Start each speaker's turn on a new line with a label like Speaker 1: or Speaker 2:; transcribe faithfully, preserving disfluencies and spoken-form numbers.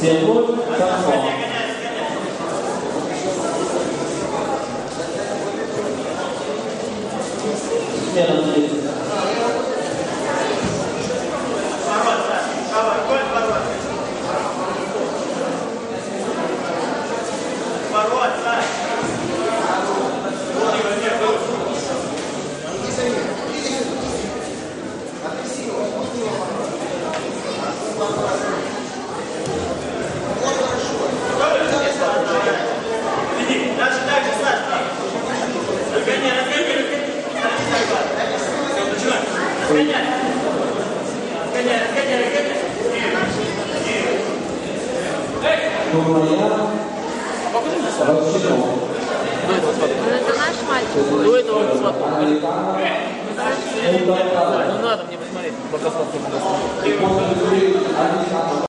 Speaker 1: Тимур Самсон. Смена на третий.
Speaker 2: Это наш мальчик.
Speaker 3: До этого он смотрел. Ну надо мне посмотреть, пока смотрю.